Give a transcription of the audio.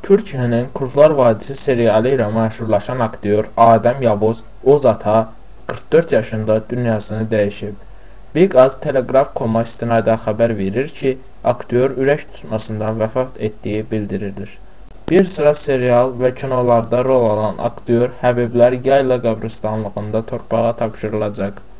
Türkiyənin Kurdlar Vadisi serialı ilə məşhurlaşan aktyor Adəm Yavuz Ozata 44 yaşında dünyasını dəyişib. Biqaz Telegraf.com-a istinadən xəbər verir ki, aktyor ürək tutmasından vəfat etdiyi bildirilir. Bir sıra serial və kinolarda rol alan aktyor Həbiblər Yayla qəbristanlığında torpağa tapşırılacaq.